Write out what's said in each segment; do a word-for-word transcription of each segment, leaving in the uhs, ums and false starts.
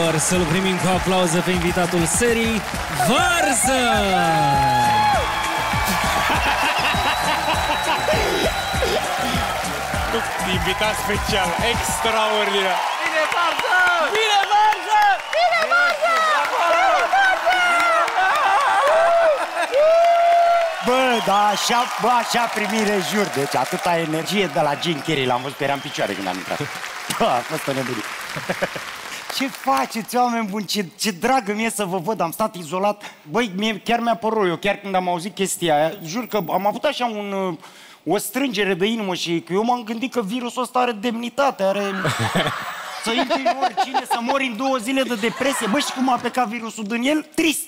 dragilor, să-l primim cu aplauze pe invitatul serii, Varză! Invitat special, extraordinar! Bine, Varză! Bine, Varză! Bine, Varză! Bă, da, așa, bă, așa primire, jur. Deci atâta energie de la Jim Carrey, l-am văzut pe era în picioare când am intrat. Bă, a fost o nebunie. Ce faceți, oameni buni? Ce, ce dragă mie să vă văd, am stat izolat. Băi, mie chiar mi-a părut, eu chiar când am auzit chestia aia, jur că am avut așa un, o strângere de inimă și că eu m-am gândit că virusul ăsta are demnitate, are... Să intri în oricine, să mori în două zile de depresie. Bă, și cum a plecat virusul din el? Trist!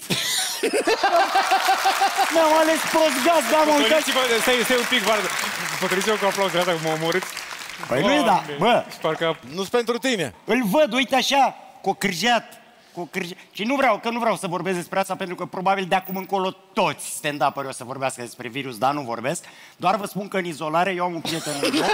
Mi-am ales prost gaz, da, m-am uitat și... Stai, stai un pic, Varză. Potriviți-vă cu aplauzele astea, că mă omorâți. Păi nu e, da, bă. Parcă... Nu-s pentru tine. Îl văd, uite așa, cocârjeat. Cocârjeat. Și nu vreau, că nu vreau să vorbesc despre asta, pentru că probabil de acum încolo toți stand-up-ării o să vorbească despre virus, dar nu vorbesc. Doar vă spun că în izolare eu am un prieten în loc,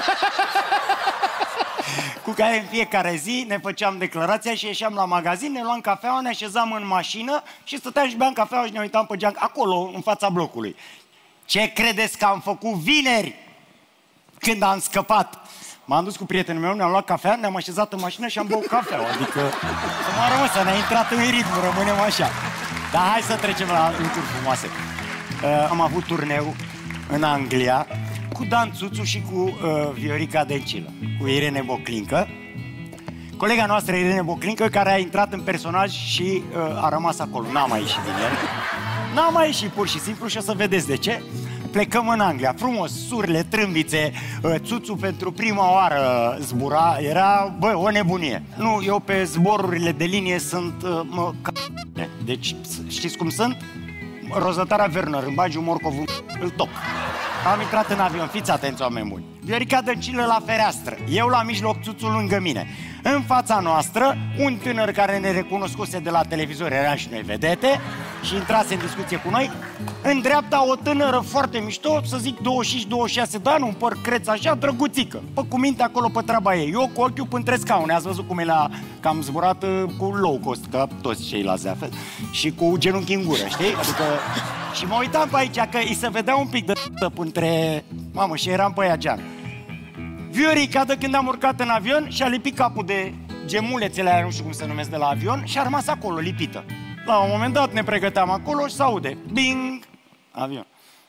cu care în fiecare zi ne făceam declarația și ieșeam la magazin, ne luam cafeaua, ne așezam în mașină și stăteam și beam cafeaua și ne uitam pe geanc, acolo, în fața blocului. Ce credeți că am făcut vineri când am scăpat? M-am dus cu prietenul meu, ne-am luat cafea, ne-am așezat în mașină și am băut cafeaua. Adică, să mă rămân, să ne-a intrat în ritm, rămânem așa. Dar hai să trecem la lucruri frumoase. Uh, am avut turneu în Anglia cu Dan Țuțu și cu uh, Viorica Dăncilă, cu Irene Boclincă. Colega noastră, Irene Boclincă, care a intrat în personaj și uh, a rămas acolo. N-a mai ieșit din el. N-a mai ieșit pur și simplu și o să vedeți de ce. Plecăm în Anglia, frumos, surle, trâmbițe, uh, Țuțu pentru prima oară zbura, era, bă, o nebunie. Nu, eu pe zborurile de linie sunt, uh, mă, c***e. Deci, știți cum sunt? Rozătarea Werner, îmi bagi un morcov, îl top. Am intrat în avion, fiți atenți, oameni buni. Viorica Dăncilă la fereastră, eu la mijloc, Țuțu lângă mine. În fața noastră, un tânăr care ne recunoscuse de la televizor, eram și noi vedete, și intrase în discuție cu noi. În dreapta o tânără foarte mișto, să zic douăzeci și cinci douăzeci și șase de ani, un păr creț așa, drăguțică. Pă, cu minte acolo pe treaba ei. Eu cu ochiul între scaune, ați văzut cum e la... că am zburat uh, cu low cost, ca toți ceilalți de altfel, și cu genunchi în gură, știi? Adică... Și mă uitam pe aici, că îi se vedea un pic de tăp între... Mamă, și eram pe aia gean. Viorica, de când am urcat în avion, și-a lipit capul de gemulețele aia, nu știu cum se numesc, de la avion, și a rămas acolo, lipită. La un moment dat ne pregăteam acolo și s-aude. Bing! Avion.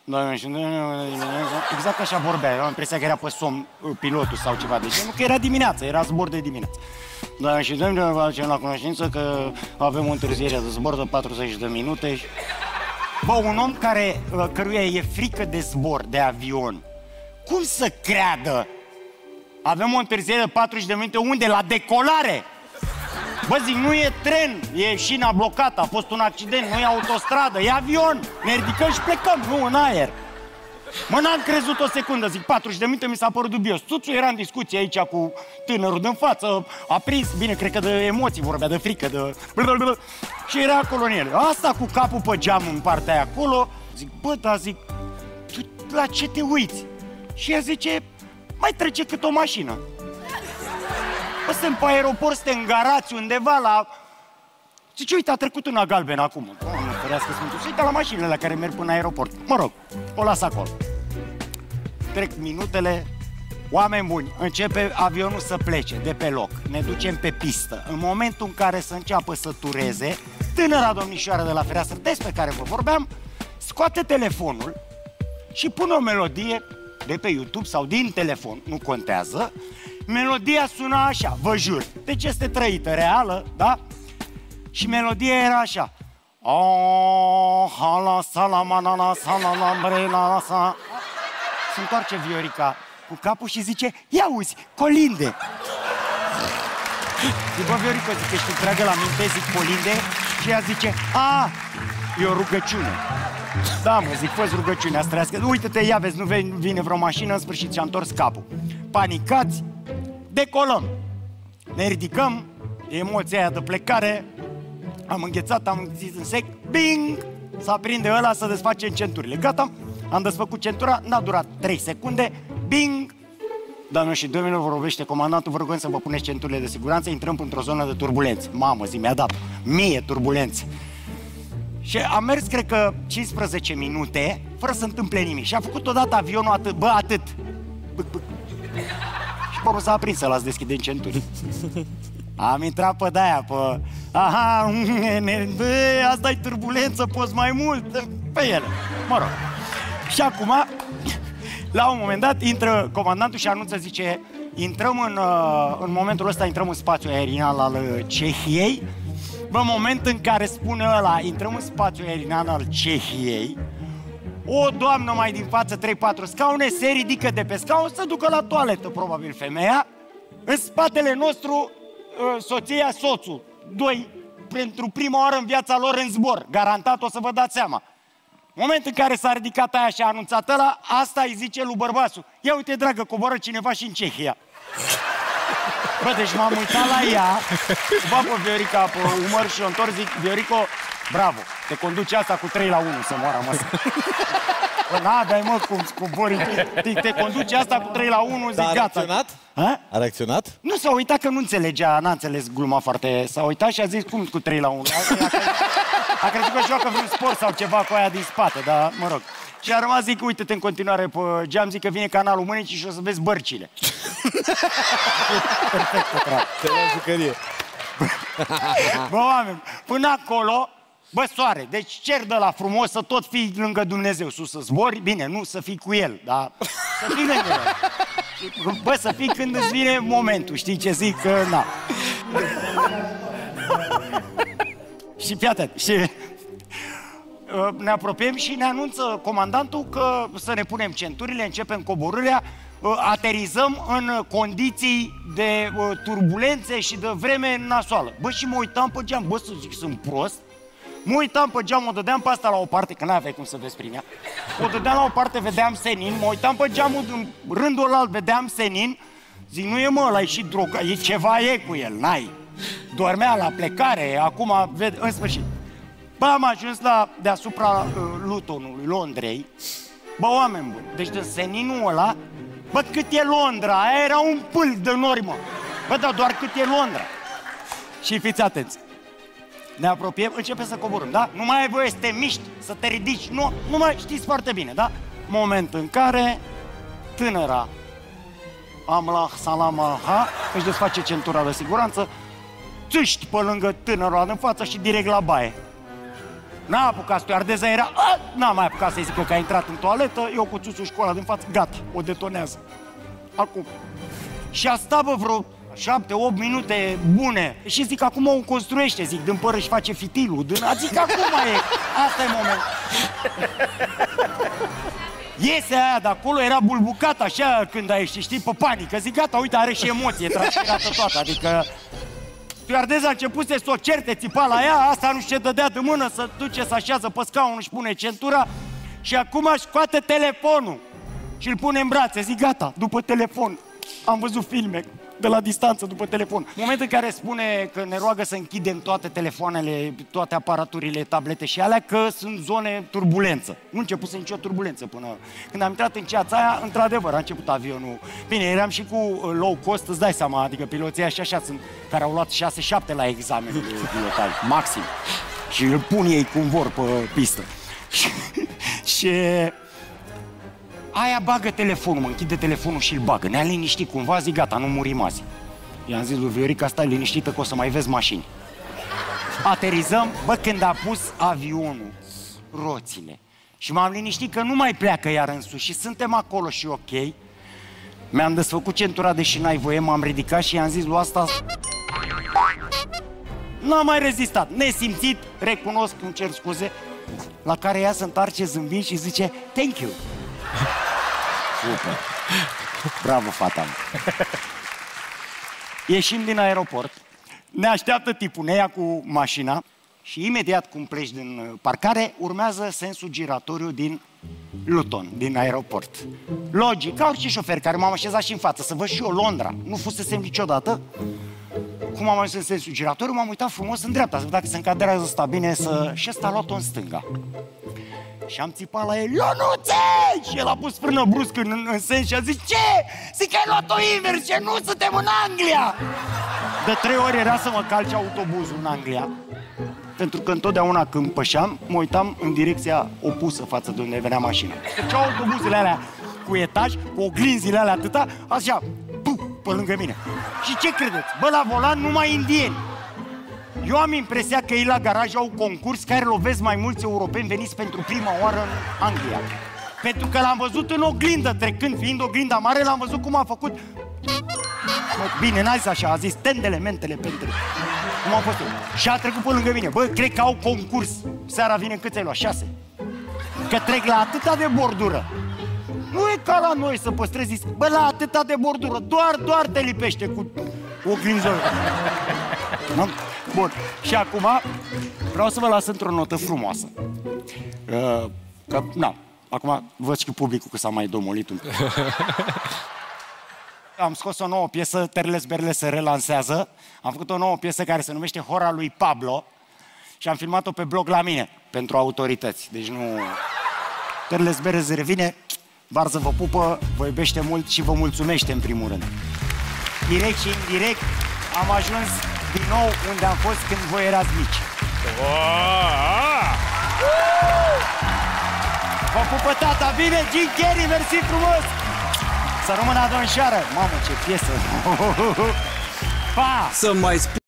Exact așa vorbea. Eu am impresia că era pe somn pilotul sau ceva de genul, că era dimineața, era zbor de dimineață. Dar și dăm de facem la cunoștință că avem o întârziere de zbor de patruzeci de minute. Bă, un om care, căruia e frică de zbor, de avion, cum să creadă? Avem o întârziere de patruzeci de minute, unde? La decolare! Bă, zic, nu e tren, e șina blocată, a fost un accident, nu e autostradă, e avion. Ne ridicăm și plecăm, nu, în aer. Mă, n-am crezut o secundă, zic, patruzeci de minute mi s-a părut dubios. Țuțu era în discuție aici cu tânărul din față, a prins, bine, cred că de emoții vorbea, de frică, de... Și era acolo în el. Asta cu capul pe geam în partea aia acolo, zic, bă, da, zic, tu la ce te uiți? Și ea zice, mai trece cât o mașină. Bă, suntem pe aeroport, suntem îngarați undeva la... Zice, uite, a trecut una galbenă acum. Doamne, ferească Sfântul. Și uite la mașinile la care merg până în aeroport. Mă rog, o las acolo. Trec minutele, oameni buni, începe avionul să plece de pe loc. Ne ducem pe pistă. În momentul în care să înceapă să tureze, tânăra domnișoară de la fereastră, despre care vă vorbeam, scoate telefonul și pune o melodie de pe YouTube sau din telefon, nu contează. Melodia suna așa, vă jur. Deci este trăită, reală, da? Și melodia era așa. Oh, hala, salamanana, salalambrela, sa. Se întoarce Viorica cu capul și zice, ia uzi, colinde. Zic, bă, Viorica, zic, ești întreagă la minte, zic, colinde. Și ea zice, a, e o rugăciune. Da, mă, zic, fă-ți rugăciunea, străiască. Uite-te, ia vezi, nu vine vreo mașină, în sfârșit și-a întors capul. Panicați, decolăm. Ne ridicăm, emoția aia de plecare. Am înghețat, am zis în sec, bing! S-a prinde ăla să desfacem centurile. Gata, am desfăcut centura, n-a durat trei secunde, bing! Doamnelor și domnilor, vorbește comandantul, vă rugăm să vă puneți centurile de siguranță, intrăm într-o zonă de turbulență. Mamă, zi, mi-a dat mie turbulențe. Și am mers, cred că, cincisprezece minute, fără să întâmple nimic. Și a făcut odată avionul atât, bă, atât. Bâc, bâc. Și pomul s-a aprins să las deschide în centuri. Am intrat pe de-aia, pe... Aha, bă, asta-i turbulență, poți mai mult? Pe ele, mă rog. Și acum, la un moment dat, intră comandantul și anunță, zice, intrăm în, în momentul ăsta, intrăm în spațiul aerian al Cehiei. Bă, în moment în care spune ăla, intrăm în spațiul aerian al Cehiei, o doamnă mai din față, trei patru scaune, se ridică de pe scaun, se ducă la toaletă, probabil femeia. În spatele nostru, soția, soțul, doi, pentru prima oară în viața lor în zbor, garantat o să vă dați seama. Moment în care s-a ridicat aia și a anunțat ăla, asta îi zice lui bărbasul, ia uite, dragă, coboară cineva și în Cehia. Bă, deci m-am uitat la ea, bă, pe Viorica pe umăr și o întorc, zic, Viorico, bravo, te conduce asta cu trei la unu să moară, mă. Bă, n-aveai, mă, cum scobori, te, te conduce asta cu trei la unu, zic, da, a gata. reacționat? Ha? A reacționat? Nu, s-a uitat că nu înțelegea, n-a înțeles gluma foarte... S-a uitat și a zis, cum cu trei la unu? A, a crezut că joacă vreun sport sau ceva cu aia din spate, dar mă rog. Și a rămas, zic, uite-te în continuare pe geam, zic că vine canalul Mânicii și o să vezi bărcile. Perfect, treabă. Te la jucărie. Bă, oameni, până acolo, bă, soare, deci cer de la frumos să tot fii lângă Dumnezeu, sus să zbori, bine, nu să fii cu El, dar să fii lângă El. Bă, să fii când îți vine momentul, știi ce zic? Că, na. Și fii atent, și ne apropiem și ne anunță comandantul că să ne punem centurile, începem coborârea, aterizăm în condiții de turbulențe și de vreme nasoală. Bă, și mă uitam pe geam, bă, să zic, sunt prost. Mă uitam pe geam, o dădeam pe asta la o parte, că n-aveai cum să vezi prin ea. O dădeam la o parte, vedeam senin, mă uitam pe geamul, în rândul ălalt, vedeam senin. Zic, nu e, mă, ăla e și droga, e ceva e cu el, n-ai. Dormea la plecare, acum, ved... în sfârșit. Bă, am ajuns la deasupra uh, Lutonului, Londrei. Bă, oameni buni, deci de seninul ăla, bă, cât e Londra, aia era un pâlc de nori, mă. Bă, dar doar cât e Londra. Și fiți atenți. Ne apropiem, începem să coborâm, da? Nu mai ai voie să te miști, să te ridici, nu, nu mai știți foarte bine, da? Moment în care tânăra Amla Salama Ha își desface centura de siguranță, țâști pe lângă tânărul în față și direct la baie. N-a apucat stewardeza, era... N-a mai apucat să-i zică că a intrat în toaletă, eu cu țuțul școala din față, gata, o detonează. Acum. Și a stat, bă, vreo șapte, opt minute bune. Și zic, acum o construiește, zic, din pără își face fitilul, din... Zic, acum e, asta e moment. Iese aia de acolo, era bulbucat așa când a ieșit, știi, pe panică. Zic, gata, uite, are și emoție transpirată toată, adică... Stewardeza a început să o certe, țipa la ea, asta nu știu ce dădea de mână, să duce, să așează pe scaun, își pune centura și acum își scoate telefonul și îl pune în brațe. Zic, gata, după telefon. Am văzut filme de la distanță după telefon. În momentul în care spune că ne roagă să închidem toate telefoanele, toate aparaturile, tablete și alea, că sunt zone turbulență. Nu începuse nicio turbulență până... Când am intrat în ceața aia, într-adevăr, a început avionul. Bine, eram și cu low cost, îți dai seama, adică piloții așa, așa sunt, care au luat șase șapte la examenul de pilotaj, maxim. Și îl pun ei cum vor pe pistă. Și... Aia bagă telefonul, mă închide telefonul și îl bagă. Ne-a liniștit cumva, zic, gata, nu murim azi. I-am zis lui Viorica, stai liniștită că o să mai vezi mașini. Aterizăm, bă, când a pus avionul, roțile, și m-am liniștit că nu mai pleacă iar în sus și suntem acolo și ok. Mi-am desfăcut centura, deși n-ai voie, m-am ridicat și i-am zis lui asta... N-am mai rezistat, nesimțit, recunosc, îmi cer scuze, la care ea se întoarce zâmbind și zice, thank you. Super. Bravo, fata mea. Ieșim din aeroport, ne așteaptă tipul, ne ia cu mașina și imediat cum pleci din parcare, urmează sensul giratoriu din Luton, din aeroport. Logic, ca orice șofer care m-am așezat și în față, să văd și eu Londra. Nu fusesem niciodată. cum am ajuns în sensul giratoriu, m-am uitat frumos în dreapta, să văd dacă se încadrează ăsta bine să... Și ăsta a luat-o în stânga. Și am țipat la el, Ionuțe! Și el a pus frână brusc în, în sens și a zis, ce? Zic că ai luat-o invers, ce? Nu, suntem în Anglia! De trei ori era să mă calce autobuzul în Anglia. Pentru că întotdeauna când pășeam, mă uitam în direcția opusă față de unde venea mașina. Treceau autobuzele alea cu etaj, cu oglinzile alea atâta, așa, puh, pe lângă mine. Și ce credeți? Bă, la volan numai indieni. Eu am impresia că ei la garaj au concurs care lovesc mai mulți europeni veniți pentru prima oară în Anglia. Pentru că l-am văzut în oglindă trecând, fiind oglinda mare, l-am văzut cum a făcut... Bine, n-a zis așa, a zis tendele, mentele, pentele. Cum a fost eu. Și a trecut pe lângă mine. Bă, cred că au concurs. Seara vine cât ai luat? Șase. Că trec la atâta de bordură. Nu e ca la noi să păstrezi. Bă, la atâta de bordură. Doar, doar te lipește cu oglinzorul. Bun. Și acum vreau să vă las într-o notă frumoasă. Uh, că, na, acum văd și publicul că s-a mai domolit un pic. Am scos o nouă piesă, Terles Berle se relansează. Am făcut o nouă piesă care se numește Hora lui Pablo și am filmat-o pe blog la mine, pentru autorități. Deci nu... Terles Berle revine, Varză vă pupă, vă iubește mult și vă mulțumește în primul rând. Direct și indirect am ajuns din nou unde am fost când voi erați mici. Vă pupă tata, bine, Jim Carrey, mersi frumos! Să rămână a domnișoară! Mamă, ce piesă! Pa! Să mai